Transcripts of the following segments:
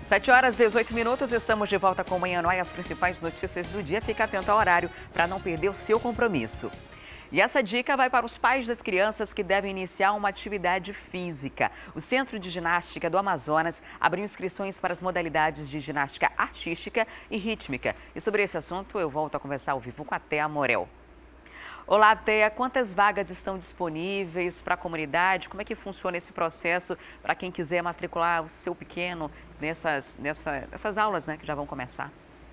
7h18, estamos de volta com o Manhã Noia, as principais notícias do dia. Fica atento ao horário para não perder o seu compromisso. E essa dica vai para os pais das crianças que devem iniciar uma atividade física. O Centro de Ginástica do Amazonas abriu inscrições para as modalidades de ginástica artística e rítmica. E sobre esse assunto eu volto a conversar ao vivo com a Thea Morel. Olá, Thea. Quantas vagas estão disponíveis para a comunidade? Como é que funciona esse processo para quem quiser matricular o seu pequeno nessas aulas, né, que já vão começar?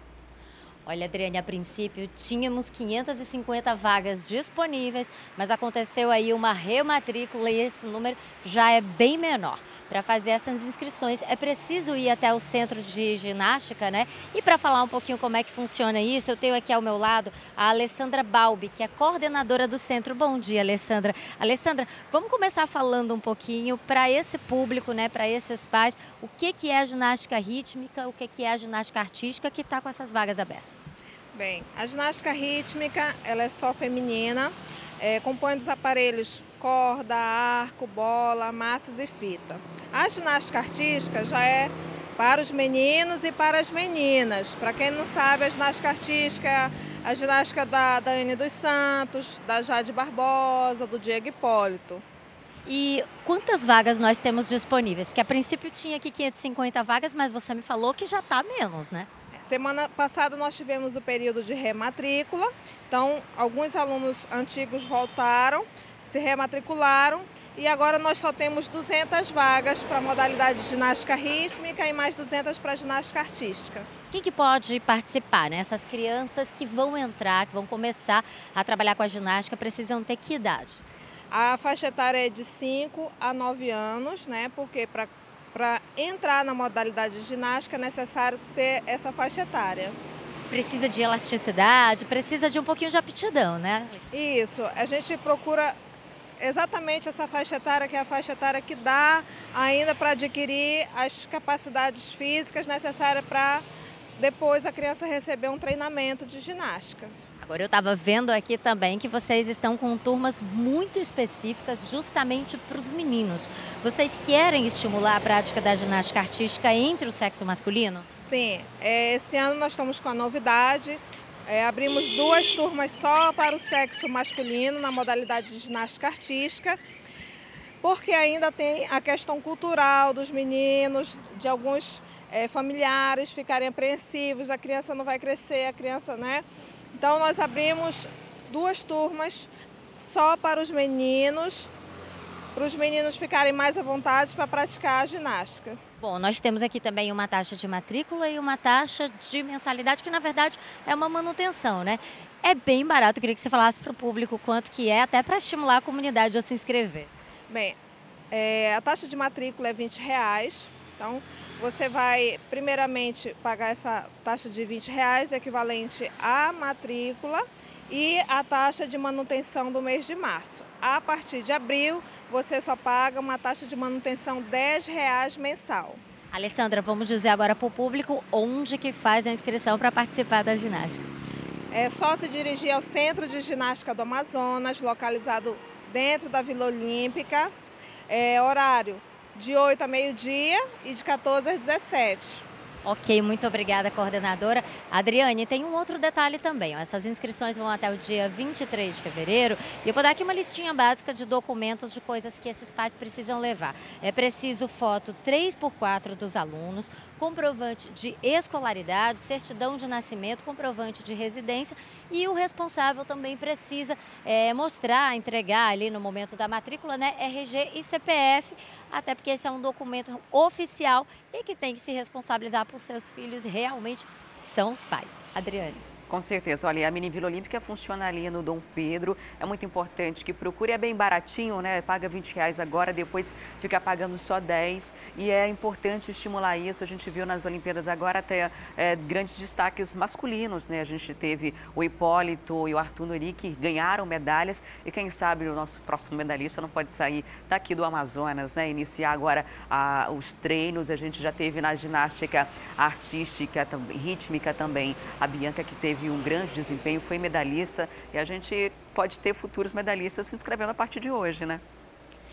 Olha, Adriane, a princípio tínhamos 550 vagas disponíveis, mas aconteceu aí uma rematrícula e esse número já é bem menor. Para fazer essas inscrições é preciso ir até o centro de ginástica, né? E para falar um pouquinho como é que funciona isso, eu tenho aqui ao meu lado a Alessandra Balbi, que é coordenadora do centro. Bom dia, Alessandra. Alessandra, vamos começar falando um pouquinho para esse público, né? Para esses pais, o que é a ginástica rítmica, o que é a ginástica artística que está com essas vagas abertas? Bem, a ginástica rítmica, ela é só feminina, compõe dos aparelhos corda, arco, bola, massas e fita. A ginástica artística já é para os meninos e para as meninas. Para quem não sabe, a ginástica artística é a ginástica da Daiane dos Santos, da Jade Barbosa, do Diego Hipólito. E quantas vagas nós temos disponíveis? Porque a princípio tinha aqui 550 vagas, mas você me falou que já está menos, né? Semana passada nós tivemos o período de rematrícula, então alguns alunos antigos voltaram, se rematricularam e agora nós só temos 200 vagas para a modalidade de ginástica rítmica e mais 200 para a ginástica artística. Quem que pode participar, né? Essas crianças que vão entrar, que vão começar a trabalhar com a ginástica, precisam ter que idade? A faixa etária é de 5 a 9 anos, né? Porque para entrar na modalidade de ginástica é necessário ter essa faixa etária. Precisa de elasticidade, precisa de um pouquinho de aptidão, né? Isso, a gente procura exatamente essa faixa etária, que é a faixa etária que dá ainda para adquirir as capacidades físicas necessárias para depois a criança receber um treinamento de ginástica. Agora eu estava vendo aqui também que vocês estão com turmas muito específicas justamente para os meninos. Vocês querem estimular a prática da ginástica artística entre o sexo masculino? Sim, esse ano nós estamos com a novidade. Abrimos 2 turmas só para o sexo masculino na modalidade de ginástica artística, porque ainda tem a questão cultural dos meninos, de alguns familiares ficarem apreensivos, a criança não vai crescer, a criança, né? Então nós abrimos 2 turmas só para os meninos ficarem mais à vontade para praticar a ginástica. Bom, nós temos aqui também uma taxa de matrícula e uma taxa de mensalidade, que na verdade é uma manutenção, né? É bem barato, eu queria que você falasse para o público quanto que é, até para estimular a comunidade a se inscrever. Bem, a taxa de matrícula é R$20, então você vai primeiramente pagar essa taxa de R$20, equivalente à matrícula, e a taxa de manutenção do mês de março. A partir de abril, você só paga uma taxa de manutenção R$10 mensal. Alessandra, vamos dizer agora para o público onde que faz a inscrição para participar da ginástica. É só se dirigir ao Centro de Ginástica do Amazonas, localizado dentro da Vila Olímpica. Horário de 8 a meio-dia e de 14 às 17. Ok, muito obrigada, coordenadora. Adriane, tem um outro detalhe também. Essas inscrições vão até o dia 23 de fevereiro e eu vou dar aqui uma listinha básica de documentos, de coisas que esses pais precisam levar. É preciso foto 3x4 dos alunos, comprovante de escolaridade, certidão de nascimento, comprovante de residência, e o responsável também precisa mostrar, entregar ali no momento da matrícula, né, RG e CPF, até porque esse é um documento oficial e que tem que se responsabilizar por seus filhos, realmente são os pais. Adriane. Com certeza. Olha, a Mini Vila Olímpica funciona ali no Dom Pedro. É muito importante que procure. É bem baratinho, né? Paga R$20 agora, depois fica pagando só 10. E é importante estimular isso. A gente viu nas Olimpíadas agora até grandes destaques masculinos, né? A gente teve o Hipólito e o Arthur Nori, que ganharam medalhas. E quem sabe o nosso próximo medalhista não pode sair daqui do Amazonas, né? Iniciar agora os treinos. A gente já teve na ginástica artística, rítmica também, a Bianca, que teve um grande desempenho, foi medalhista, e a gente pode ter futuros medalhistas se inscrevendo a partir de hoje, né?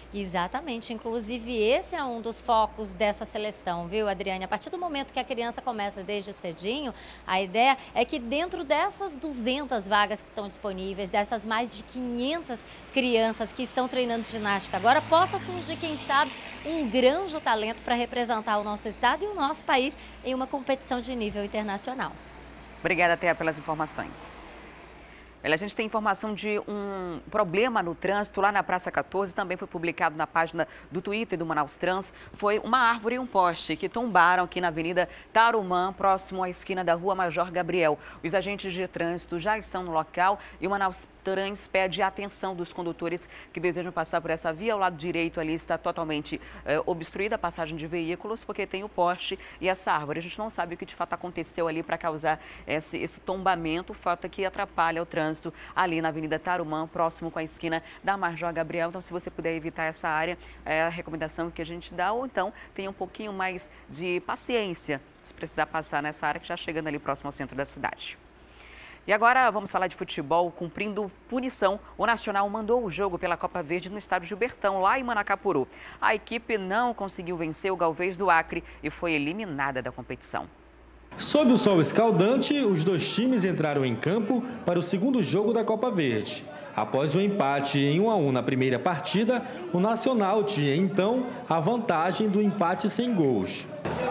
Exatamente, inclusive esse é um dos focos dessa seleção, viu, Adriane? A partir do momento que a criança começa desde cedinho, a ideia é que dentro dessas 200 vagas que estão disponíveis, dessas mais de 500 crianças que estão treinando ginástica agora, possa surgir, quem sabe, um grande talento para representar o nosso estado e o nosso país em uma competição de nível internacional. Obrigada, Thea, pelas informações. A gente tem informação de um problema no trânsito lá na Praça 14, também foi publicado na página do Twitter do Manaus Trans. Foi uma árvore e um poste que tombaram aqui na Avenida Tarumã, próximo à esquina da Rua Major Gabriel. Os agentes de trânsito já estão no local e o Manaus Trans pede a atenção dos condutores que desejam passar por essa via. O lado direito ali está totalmente obstruída a passagem de veículos porque tem o poste e essa árvore. A gente não sabe o que de fato aconteceu ali para causar esse tombamento. O fato é que atrapalha o trânsito ali na Avenida Tarumã, próximo com a esquina da Major Gabriel. Então, se você puder evitar essa área, é a recomendação que a gente dá, ou então tenha um pouquinho mais de paciência se precisar passar nessa área que já chegando ali próximo ao centro da cidade. E agora vamos falar de futebol. Cumprindo punição, o Nacional mandou o jogo pela Copa Verde no estádio Gilbertão, lá em Manacapuru. A equipe não conseguiu vencer o Galvez do Acre e foi eliminada da competição. Sob o sol escaldante, os dois times entraram em campo para o segundo jogo da Copa Verde. Após o empate em 1-1 na primeira partida, o Nacional tinha então a vantagem do empate sem gols.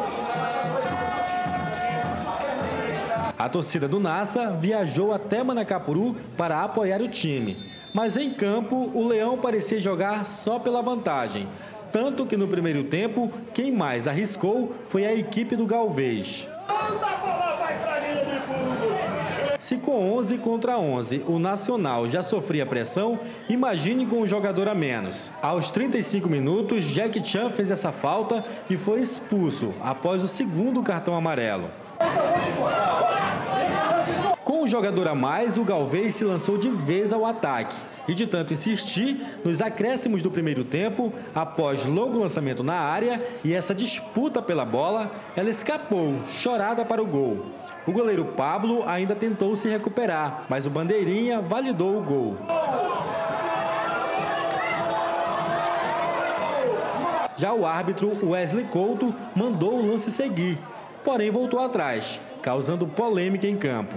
A torcida do Nassa viajou até Manacapuru para apoiar o time. Mas em campo, o Leão parecia jogar só pela vantagem. Tanto que no primeiro tempo, quem mais arriscou foi a equipe do Galvez. Se com 11 contra 11 o Nacional já sofria pressão, imagine com um jogador a menos. Aos 35 minutos, Jack Chan fez essa falta e foi expulso após o segundo cartão amarelo. Com um jogador a mais, o Galvez se lançou de vez ao ataque. E de tanto insistir, nos acréscimos do primeiro tempo, após longo lançamento na área e essa disputa pela bola, ela escapou, chorada para o gol. O goleiro Pablo ainda tentou se recuperar, mas o bandeirinha validou o gol. Já o árbitro Wesley Couto mandou o lance seguir, porém voltou atrás, causando polêmica em campo.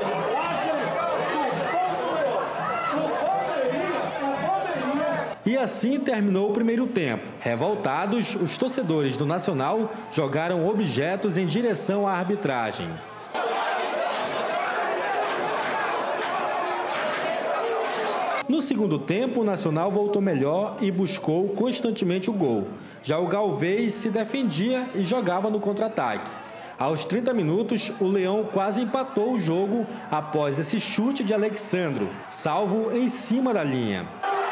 E assim terminou o primeiro tempo. Revoltados, os torcedores do Nacional jogaram objetos em direção à arbitragem. No segundo tempo, o Nacional voltou melhor e buscou constantemente o gol. Já o Galvez se defendia e jogava no contra-ataque. Aos 30 minutos, o Leão quase empatou o jogo após esse chute de Alexandro, salvo em cima da linha.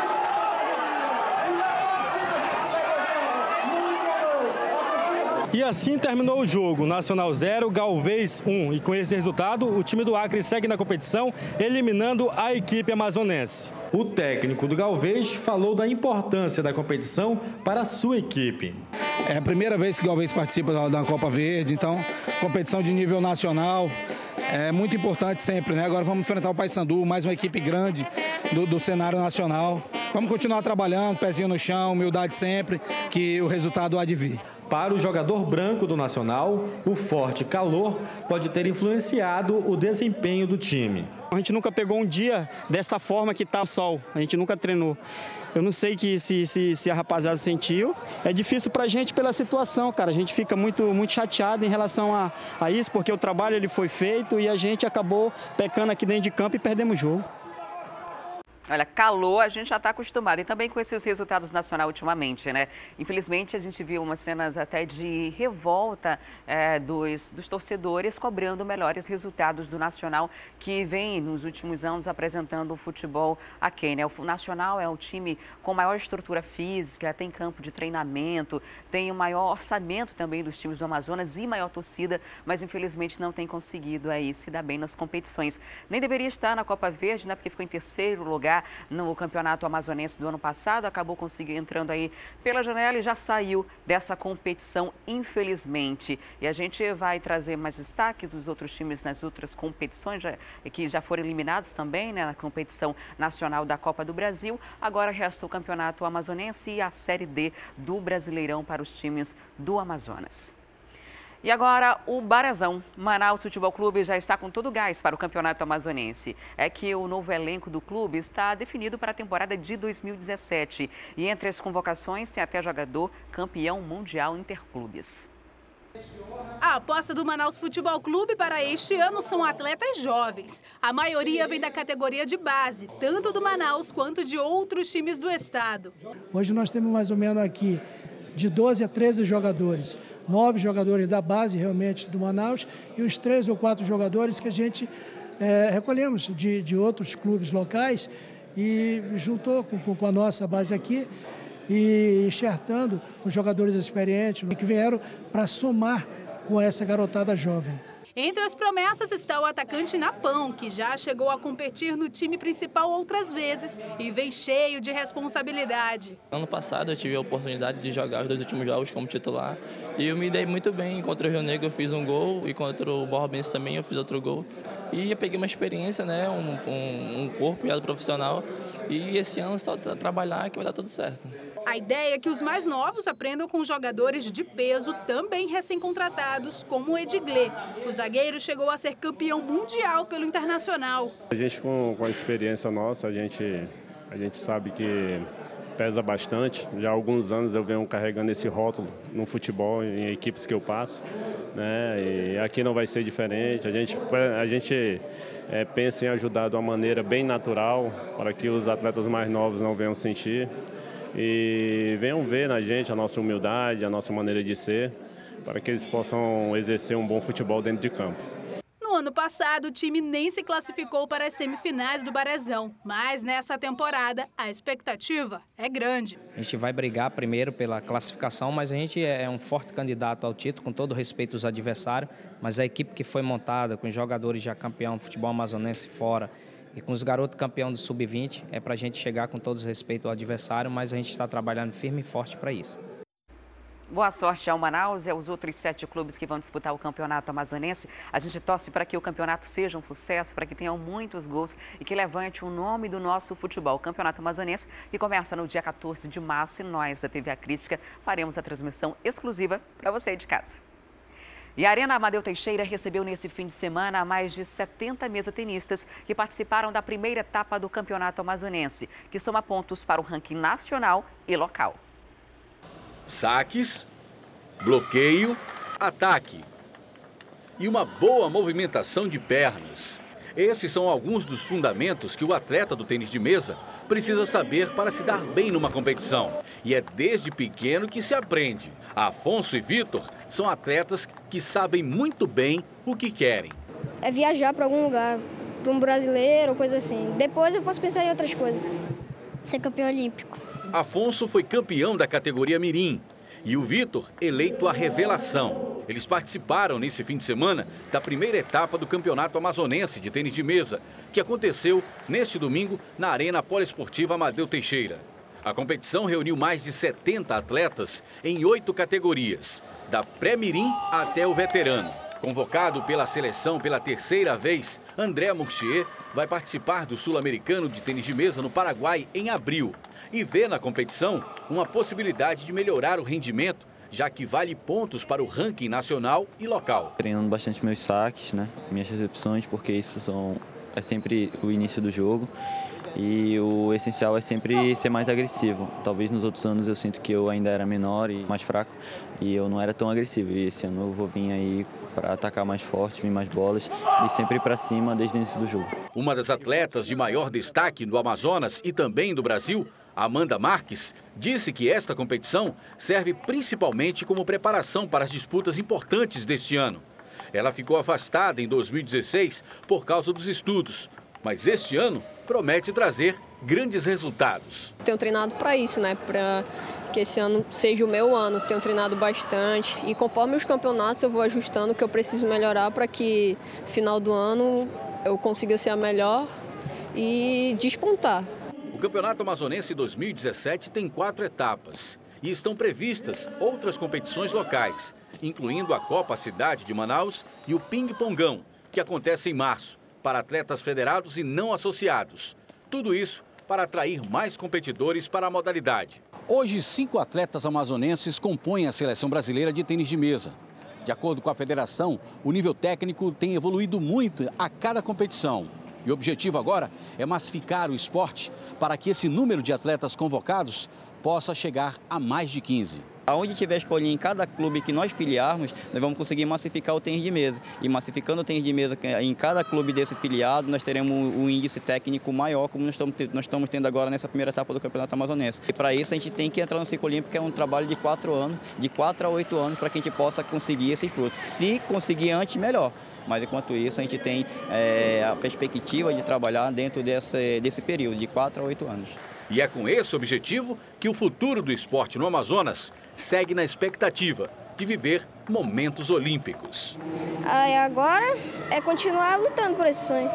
E assim terminou o jogo, Nacional 0, Galvez 1. E com esse resultado, o time do Acre segue na competição, eliminando a equipe amazonense. O técnico do Galvez falou da importância da competição para a sua equipe. É a primeira vez que o Galvez participa da Copa Verde, então competição de nível nacional é muito importante sempre, né? Agora vamos enfrentar o Paysandu, mais uma equipe grande do cenário nacional. Vamos continuar trabalhando, pezinho no chão, humildade sempre, que o resultado há de vir. Para o jogador branco do Nacional, o forte calor pode ter influenciado o desempenho do time. A gente nunca pegou um dia dessa forma que está o sol, a gente nunca treinou. Eu não sei se a rapaziada sentiu. É difícil para a gente pela situação, cara. A gente fica muito chateado em relação a isso, porque o trabalho ele foi feito e a gente acabou pecando aqui dentro de campo e perdemos o jogo. Olha, calor a gente já está acostumado e também com esses resultados nacionais ultimamente, né? Infelizmente a gente viu umas cenas até de revolta dos torcedores cobrando melhores resultados do Nacional, que vem nos últimos anos apresentando o futebol aqui, né? O Nacional é um time com maior estrutura física, tem campo de treinamento, tem o maior orçamento também dos times do Amazonas e maior torcida, mas infelizmente não tem conseguido aí se dar bem nas competições. Nem deveria estar na Copa Verde, né? Porque ficou em terceiro lugar. lugar no Campeonato Amazonense do ano passado, acabou conseguindo entrando aí pela janela e já saiu dessa competição, infelizmente. E a gente vai trazer mais destaques dos outros times nas outras competições, que já foram eliminados também, né, na competição nacional da Copa do Brasil. Agora resta o Campeonato Amazonense e a Série D do Brasileirão para os times do Amazonas. E agora o Barazão. Manaus Futebol Clube já está com todo o gás para o Campeonato Amazonense. É que o novo elenco do clube está definido para a temporada de 2017. E entre as convocações tem até jogador campeão mundial interclubes. A aposta do Manaus Futebol Clube para este ano são atletas jovens. A maioria vem da categoria de base, tanto do Manaus quanto de outros times do estado. Hoje nós temos mais ou menos aqui de 12 a 13 jogadores. 9 jogadores da base realmente do Manaus e uns 3 ou 4 jogadores que a gente recolhemos de outros clubes locais e juntou com a nossa base aqui e enxertando os jogadores experientes que vieram para somar com essa garotada jovem. Entre as promessas está o atacante Napão, que já chegou a competir no time principal outras vezes e vem cheio de responsabilidade. Ano passado eu tive a oportunidade de jogar os 2 últimos jogos como titular e eu me dei muito bem. Contra o Rio Negro eu fiz um gol e contra o Borrobense também eu fiz outro gol. E eu peguei uma experiência, né, um corpo já do profissional e esse ano só trabalhar que vai dar tudo certo. A ideia é que os mais novos aprendam com jogadores de peso, também recém-contratados, como o Edgley. O zagueiro chegou a ser campeão mundial pelo Internacional. A gente, com a experiência nossa, a gente sabe que pesa bastante. Já há alguns anos eu venho carregando esse rótulo no futebol, em equipes que eu passo, né? E aqui não vai ser diferente. A gente pensa em ajudar de uma maneira bem natural, para que os atletas mais novos não venham sentir. E venham ver na gente a nossa humildade, a nossa maneira de ser, para que eles possam exercer um bom futebol dentro de campo. No ano passado, o time nem se classificou para as semifinais do Barazão, mas nessa temporada a expectativa é grande. A gente vai brigar primeiro pela classificação, mas a gente é um forte candidato ao título, com todo respeito aos adversários, mas a equipe que foi montada com os jogadores já campeão do futebol amazonense fora, e com os garotos campeão do Sub-20, é para a gente chegar com todo respeito ao adversário, mas a gente está trabalhando firme e forte para isso. Boa sorte ao Manaus e aos outros 7 clubes que vão disputar o Campeonato Amazonense. A gente torce para que o campeonato seja um sucesso, para que tenham muitos gols e que levante o nome do nosso futebol. O Campeonato Amazonense, que começa no dia 14 de março, e nós da TV A Crítica faremos a transmissão exclusiva para você aí de casa. E a Arena Amadeu Teixeira recebeu nesse fim de semana mais de 70 mesa-tenistas que participaram da primeira etapa do Campeonato Amazonense, que soma pontos para o ranking nacional e local. Saques, bloqueio, ataque e uma boa movimentação de pernas. Esses são alguns dos fundamentos que o atleta do tênis de mesa precisa saber para se dar bem numa competição. E é desde pequeno que se aprende. Afonso e Vitor são atletas que sabem muito bem o que querem. É viajar para algum lugar, para um brasileiro ou coisa assim. Depois eu posso pensar em outras coisas. Ser campeão olímpico. Afonso foi campeão da categoria Mirim e o Vitor eleito a revelação. Eles participaram nesse fim de semana da primeira etapa do Campeonato Amazonense de Tênis de Mesa, que aconteceu neste domingo na Arena Poliesportiva Amadeu Teixeira. A competição reuniu mais de 70 atletas em 8 categorias, da pré-mirim até o veterano. Convocado pela seleção pela 3ª vez, André Mourchier vai participar do Sul-Americano de Tênis de Mesa no Paraguai em abril e vê na competição uma possibilidade de melhorar o rendimento, já que vale pontos para o ranking nacional e local. Treinando bastante meus saques, né? Minhas recepções, porque isso é sempre o início do jogo. E o essencial é sempre ser mais agressivo. Talvez nos outros anos eu sinto que eu ainda era menor e mais fraco e eu não era tão agressivo. E esse ano eu vou vir aí para atacar mais forte, vir mais bolas e sempre ir para cima desde o início do jogo. Uma das atletas de maior destaque no Amazonas e também do Brasil, Amanda Marques, disse que esta competição serve principalmente como preparação para as disputas importantes deste ano. Ela ficou afastada em 2016 por causa dos estudos, mas este ano promete trazer grandes resultados. Tenho treinado para isso, né? Para que esse ano seja o meu ano. Tenho treinado bastante e conforme os campeonatos eu vou ajustando o que eu preciso melhorar para que final do ano eu consiga ser a melhor e despontar. Campeonato Amazonense 2017 tem 4 etapas e estão previstas outras competições locais, incluindo a Copa Cidade de Manaus e o Ping Pongão, que acontece em março, para atletas federados e não associados. Tudo isso para atrair mais competidores para a modalidade. Hoje, 5 atletas amazonenses compõem a seleção brasileira de tênis de mesa. De acordo com a federação, o nível técnico tem evoluído muito a cada competição. E o objetivo agora é massificar o esporte para que esse número de atletas convocados possa chegar a mais de 15. Aonde tiver escolinha em cada clube que nós filiarmos, nós vamos conseguir massificar o tênis de mesa. E massificando o tênis de mesa em cada clube desse filiado, nós teremos um índice técnico maior, como nós estamos tendo agora nessa primeira etapa do Campeonato Amazonense. E para isso a gente tem que entrar no ciclo olímpico, que é um trabalho de 4 anos, de 4 a 8 anos, para que a gente possa conseguir esses frutos. Se conseguir antes, melhor. Mas enquanto isso, a gente tem a perspectiva de trabalhar dentro desse período, de 4 a 8 anos. E é com esse objetivo que o futuro do esporte no Amazonas segue na expectativa de viver momentos olímpicos. Agora é continuar lutando por esse sonho.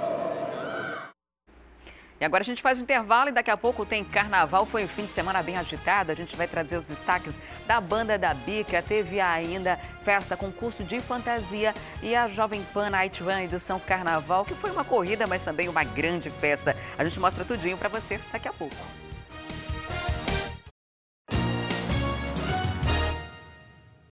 E agora a gente faz um intervalo e daqui a pouco tem carnaval. Foi um fim de semana bem agitado. A gente vai trazer os destaques da banda da Bica. Teve ainda festa, concurso de fantasia e a Jovem Pan Night Run edição Carnaval, que foi uma corrida, mas também uma grande festa. A gente mostra tudinho para você daqui a pouco.